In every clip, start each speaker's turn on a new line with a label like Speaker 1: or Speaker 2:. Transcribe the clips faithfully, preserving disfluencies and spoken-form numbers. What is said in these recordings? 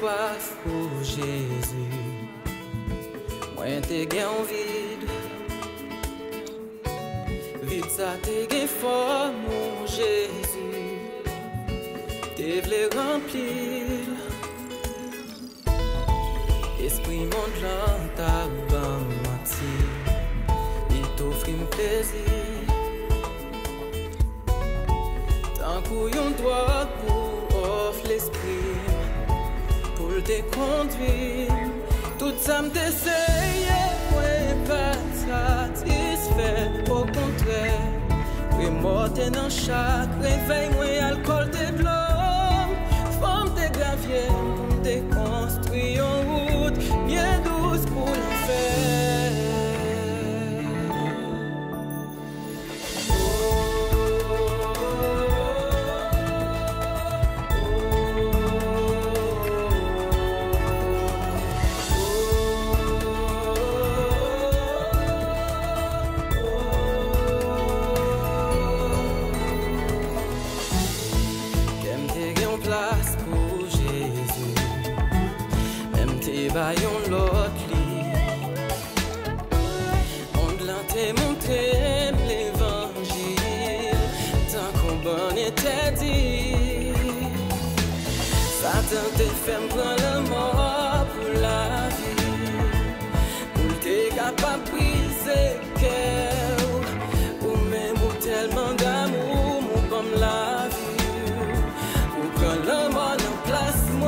Speaker 1: soif pour Jésus. Moi t'ai gain vide. Vide ça t'ai gain fort mon Jésus. T'es v'lais remplir. Esprit monte dans ta bonne mati. Il t'offre un plaisir. Tant qu'on doit pour offre l'esprit. Pour te conduire. Tout ça m'essaye, moi pas satisfait. Au contraire, oui, mort dans chaque réveil, moi alcool de l'homme. Femme de gravier, pour me déconstruire en route, bien douce pour l'enfer. Bayon l'autre lit. On l'entend montrer l'évangile. Tant qu'on bon était dit. Satan te fait prendre la mort pour la vie. Pour t'es capable de briser cœur. Ou même ou tellement d'amour, mon comme la vie. Ou prendre la mort en place, moi.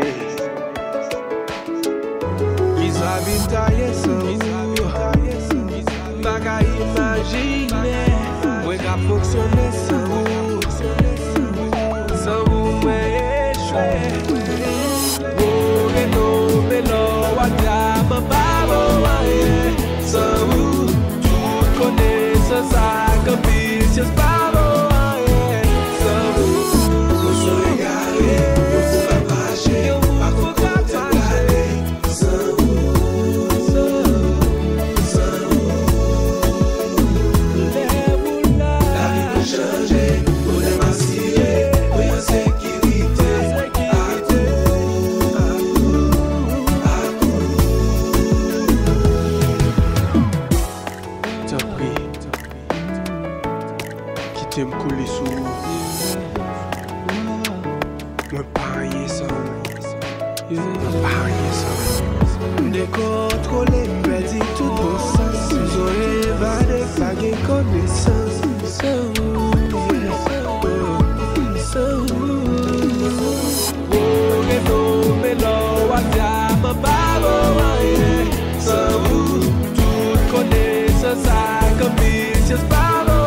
Speaker 2: Lisa Vintaye sans Baga imagine Mwen ka fonksyonne sans ou Sans ou mwen échoué Oh, reno, melo, wadja, bababo Sans ou, tout connaissance a capricious babo Sans ou, nous sommes égarés T'aimes couler sous moi pas rien sans moi pas rien sans décontrôler perdu tout bon sens j'aurais pas de faguer connaissance so so oh no melo wadia bababo so tout connaissance a capricious babo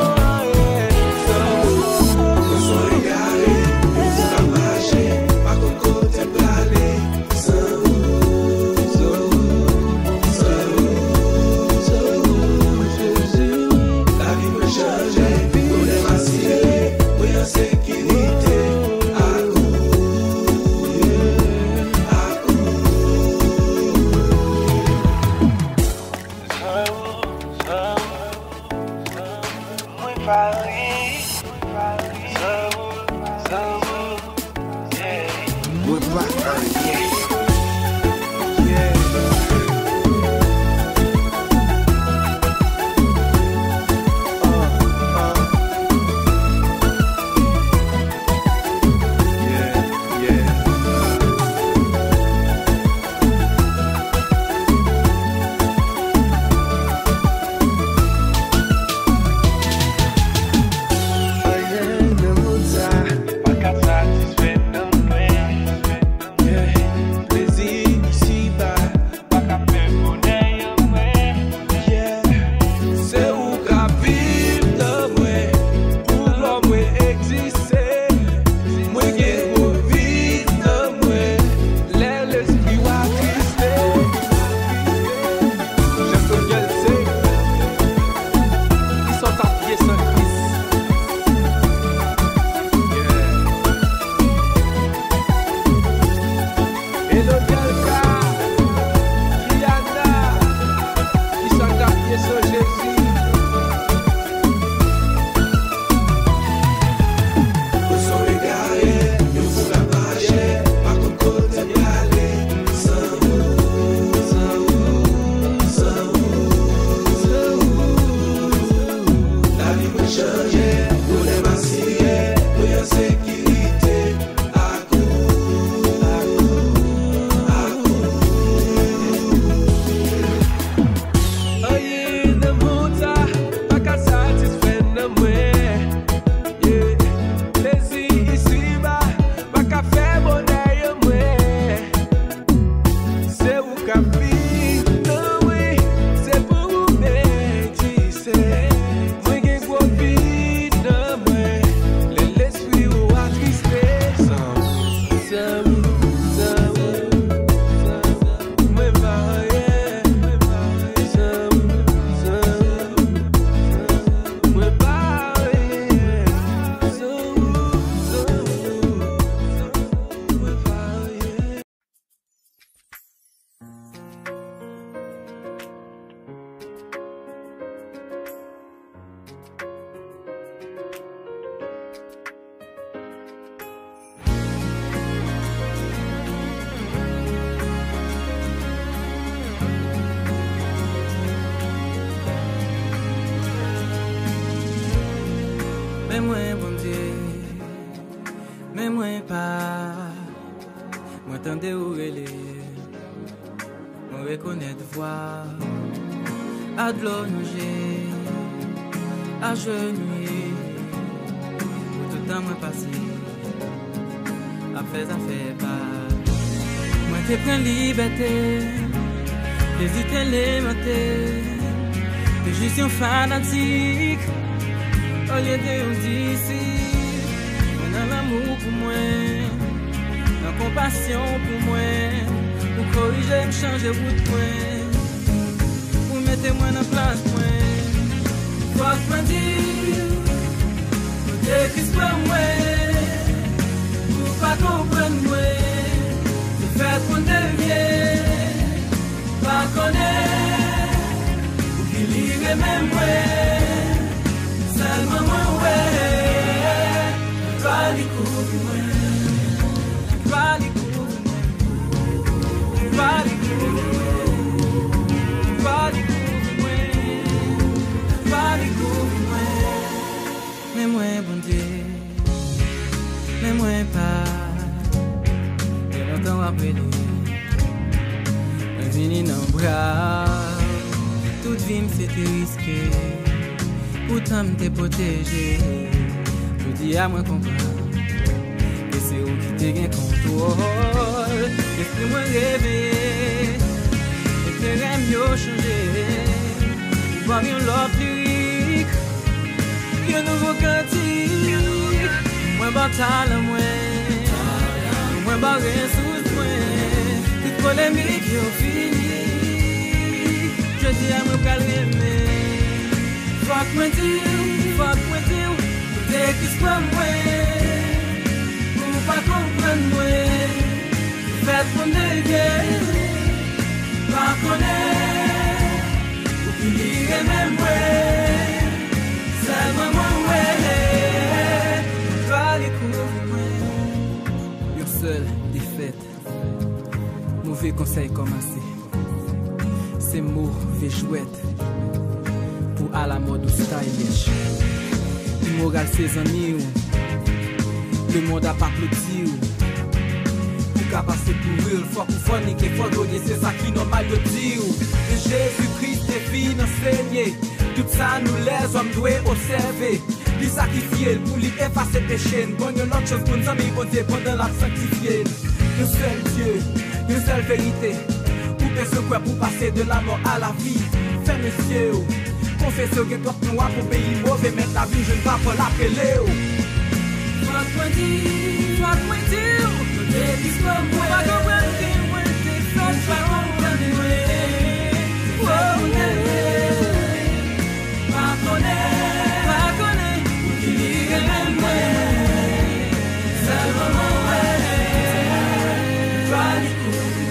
Speaker 1: Mais moi, bon Dieu, mais moi pas. Moi, tendez où elle est. Moi, reconnaître voix. À de l'eau nouger, à genouiller. Pour tout le temps, moi passé. À faire, à faire pas. te prends liberté, hésite élémentaire, t'es juste un fanatique, au lieu de un disciple, dans l'amour pour moi, dans compassion pour moi, pour corriger, me changer route moi, pour mettre moi dans place moi, faut que me dire, pour t'écrire pour moi, pour pas comprendre moi. Faites mon dernier, pas connaître, ou qui lire même moi, seulement moi, ouais, pas découvrir moi, pas découvrir moi, pas découvrir moi, pas découvrir moi, pas découvrir moi, mais moi, bon Dieu, mais moi pas. Longtemps après lui, un vini dans le bras, toute vie me fait risquer, pourtant me t'es protégé. Je dis à moi comprendre que c'est où qui te gagne contrôle. Laisse-moi rêver, et que j'aime mieux changer, voir une love lyrique, un nouveau cantique, moins bataille à moi. Moi barré sous moi, toute polémique yo fini. Je dis à moi calmer, faut que me dire, faut que me dire, dès que c'est pas moi, pour pas comprendre moi, faites mon dégueu, pas connaître, ou qui lire même moi, seulement moi ouais, pas découvrir moi. Seul, défaite, mauvais conseil commencé, c'est mauvais chouette, pour à la mode ou stylish, immoral ses amis, le monde a pas applaudi, pour qu'à passer pour eux, faut qu'on phonique et faut donner, c'est ça qui normal de dire, Jésus-Christ est fini enseigné, tout ça nous les hommes doivent observer. Lui sacrifier pour lui effacer péché. Bon, il y a l'autre chose pour nous amis, bon Dieu, pendant la sanctifier. Le seul Dieu, une seule vérité. Pour que ce quoi pour passer de la mort à la vie. Ferme les yeux, confessez que toi noir pour payer mauvais, mettre la vie, je ne vais pas l'appeler.
Speaker 3: Fuck moi dire, fuck moi dire, t'es dispo moi. Pas comprendre que moi t'es fait, pas comprendre moi. Oh, pas connaître, pas connaître, qui lire même moi. Seulement moi, pas du coup.